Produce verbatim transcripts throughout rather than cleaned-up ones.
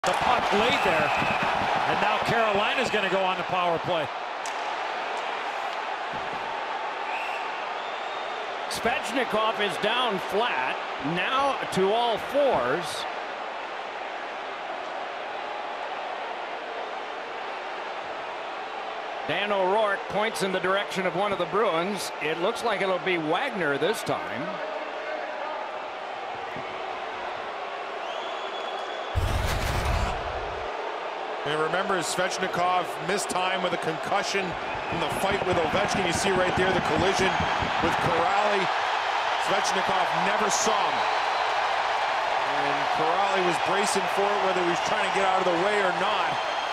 The puck laid there, and now Carolina's going to go on the power play. Svechnikov is down flat, now to all fours. Dan O'Rourke points in the direction of one of the Bruins. It looks like it'll be Wagner this time. And remember, Svechnikov missed time with a concussion in the fight with Ovechkin. You see right there the collision with Kuraly. Svechnikov never saw him. And Kuraly was bracing for it, whether he was trying to get out of the way or not.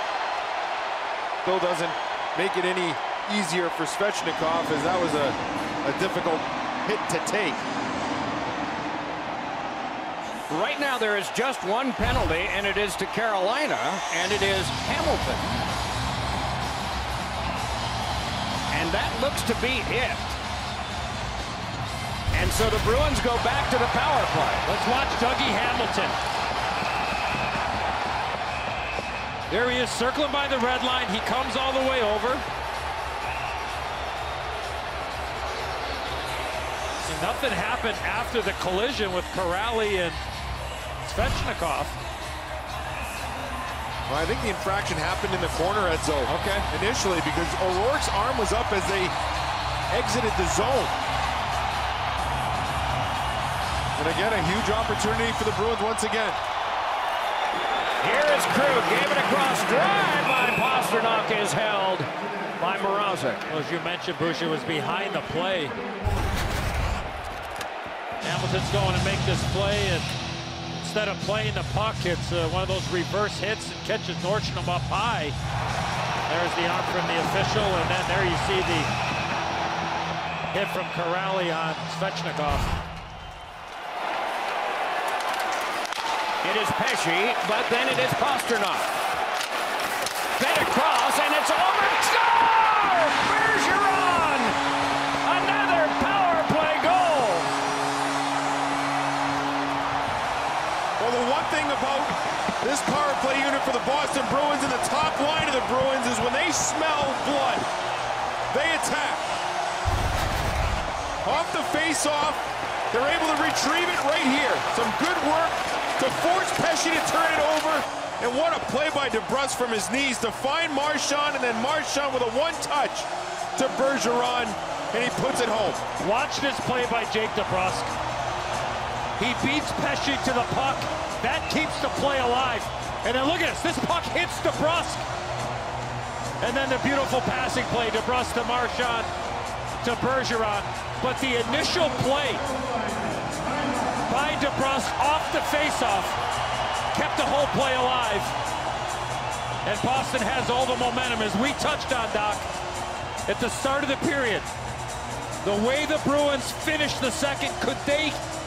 Still doesn't make it any easier for Svechnikov, as that was a, a difficult hit to take. Right now there is just one penalty, and it is to Carolina, and it is Hamilton. And that looks to be it. And so the Bruins go back to the power play. Let's watch Dougie Hamilton. There he is, circling by the red line. He comes all the way over. See, nothing happened after the collision with Kuraly and Svechnikov. Well, I think the infraction happened in the corner, Edzo. Okay. Initially, because O'Rourke's arm was up as they exited the zone. And again, a huge opportunity for the Bruins once again. Here is Krug, gave it across, drive by Pastrnak is held by Mrazek. Well, as you mentioned, Bruce, it was behind the play. Hamilton's going to make this play, and instead of playing the puck, it's uh, one of those reverse hits and catches Nordstrom up high. There's the arm from the official, and then there you see the hit from Kuraly on Svechnikov. It is Pesce, but then it is Pastrnak. Fed across, and it's over. Score! Bergeron! Another power play goal. Well, the one thing about this power play unit for the Boston Bruins and the top line of the Bruins is when they smell blood, they attack. Off the face-off, they're able to retrieve it right here. Some good work to force Pesce to turn it over, and what a play by DeBrusk from his knees to find Marchand, and then Marchand with a one-touch to Bergeron, and he puts it home. Watch this play by Jake DeBrusk. He beats Pesce to the puck. That keeps the play alive. And then look at this. This puck hits DeBrusk. And then the beautiful passing play, DeBrusk to Marchand to Bergeron. But the initial play by DeBrusk off the faceoff kept the whole play alive. And Boston has all the momentum, as we touched on, Doc, at the start of the period. The way the Bruins finished the second, could they